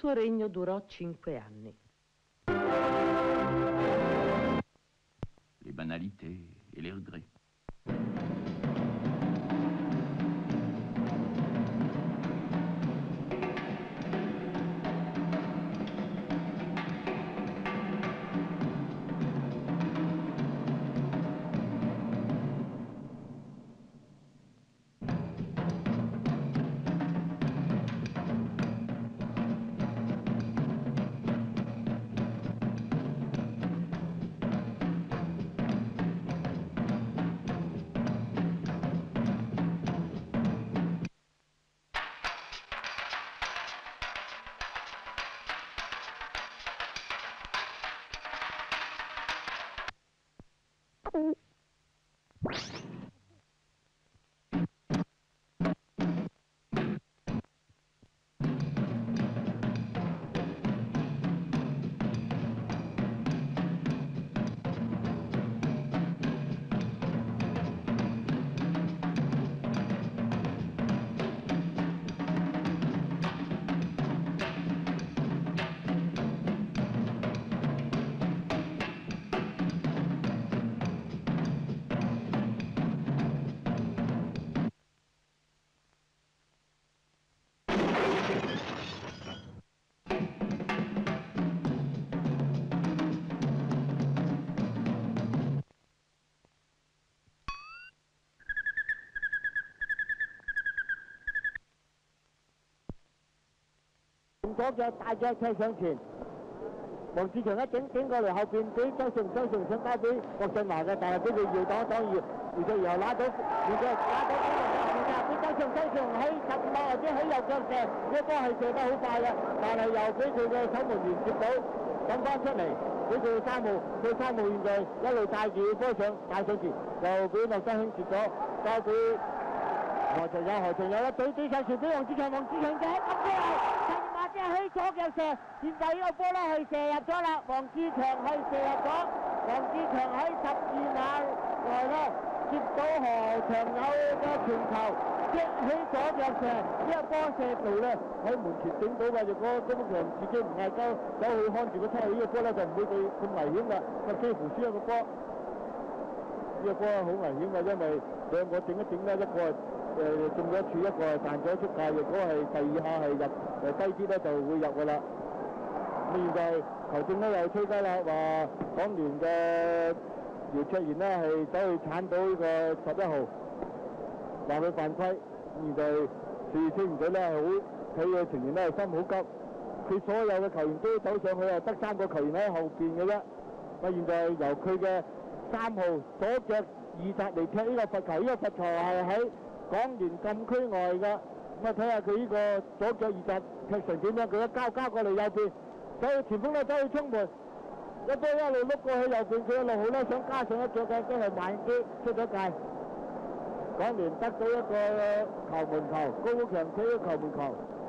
suo regno durò 5 anni. Les banalités et les regrets. 左腳大腳踢上前，黃志強一整過嚟後邊俾周順想交俾郭振華嘅，但係俾佢搖擋而佢然後拿到，俾周順喺15碼或者喺右腳射，呢波係射得好快嘅，但係又俾佢嘅守門員接到，等翻出嚟，俾佢三號現在一路帶住波帶上前，又俾麥德興接咗，交俾何長友一對上傳俾黃志強嘅咁波係。即係喺左腳射，現在呢個波咧係射入咗啦，黃志強係射入咗，黃志強喺12碼內咧接到何長友嘅傳球，即喺左腳射，呢個波射度咧喺門前頂到嘅，如果高福強自己唔係走去看住個出去，呢個波咧就唔會對咁危險嘅，咁幾乎輸一個波，呢個波好危險嘅，因為兩個整咧，一個中咗柱，一個係彈咗出界，如果係第二下係入低啲咧就會入㗎啦。咁現在球證咧又吹雞啦，話港聯嘅姚卓然咧係走去鏟到呢個11號，話佢犯規。現在事清唔到咧係好，佢嘅成員咧係心好急，佢所有嘅球員都走上去啊，得3個球員喺後邊嘅啫。咁現在由佢嘅3號左腳二殺嚟踢呢個罰球，呢個罰球係喺港聯禁區外嘅。咁啊睇下佢呢個左腳二殺踢成點樣，佢一交過嚟右邊，走去前鋒咧走去衝門，一波一路碌過去右邊，佢一路好咧想加上一腳嘅都係慢啲出咗界。港聯得到一個球門球，高福強踢咗球門球。